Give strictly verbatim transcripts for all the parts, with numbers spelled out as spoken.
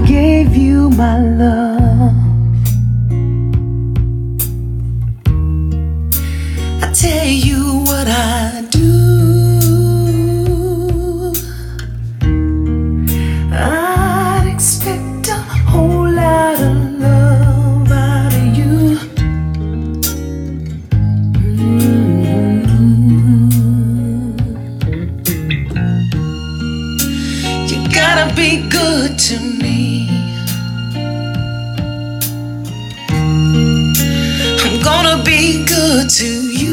gave you my love. I tell you what I do. I'd expect a whole lot of love out of you. Mm-hmm. You gotta be good to me. I'm gonna be good to you.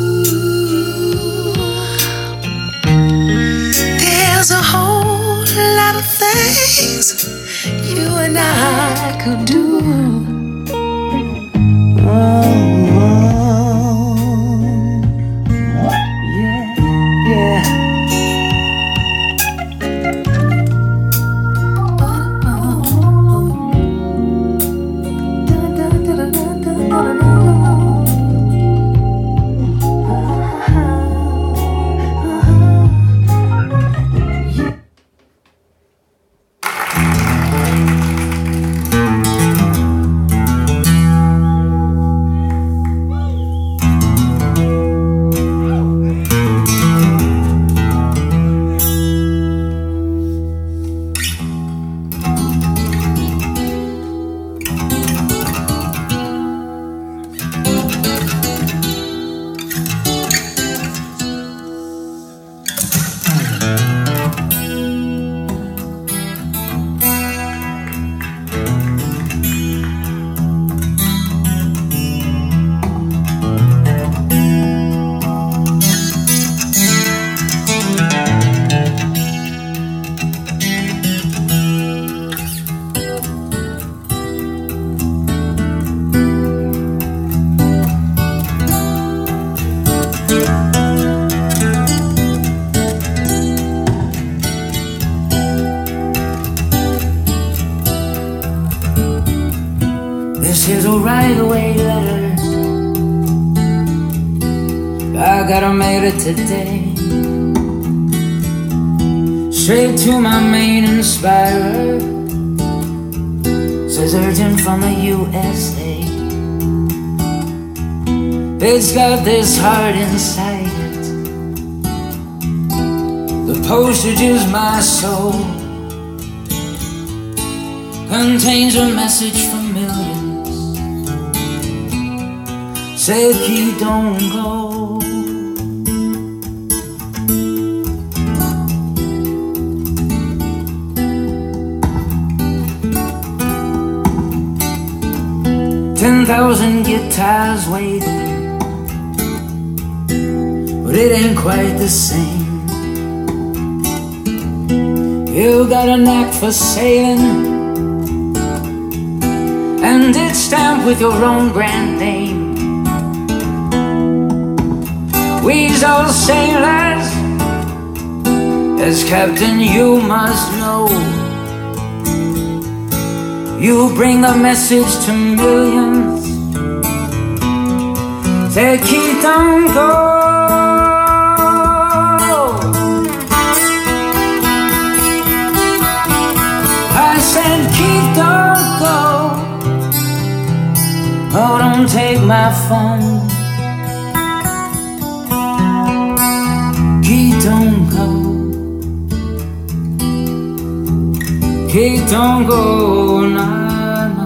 There's a whole lot of things you and I could do. Oh, oh. Yeah, yeah. This is a right-away letter. I gotta mail it today, straight to my main inspirer. Says urgent from the U S A. It's got this heart inside it. The postage is my soul. Contains a message from millions. Say, Keith, don't go. Ten thousand guitars waiting, but it ain't quite the same. You got a knack for sailing, and it's stamped with your own brand name. We's all sailors, as captain you must know. You bring a message to millions. Say, Keith, don't go. I said, Keith, don't go. Oh, don't take my phone. Keith, don't go. Keith, don't go, nah, nah.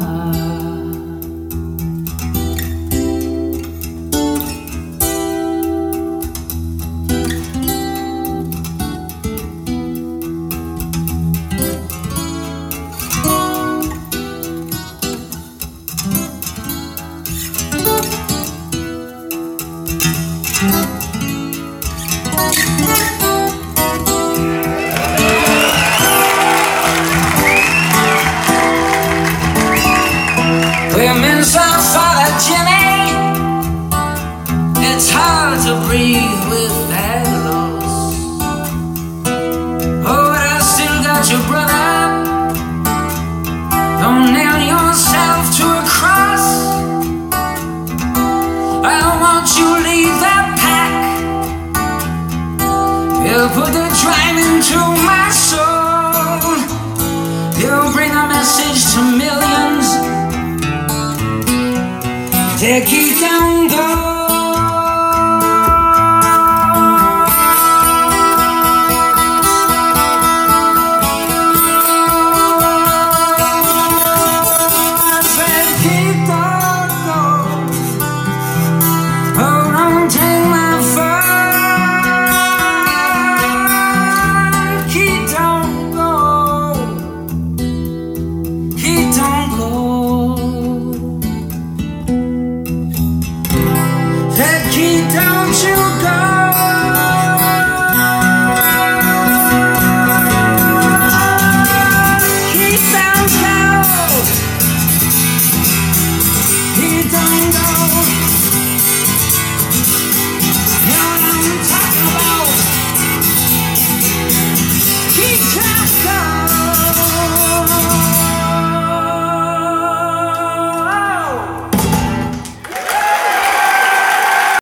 Say keep on going.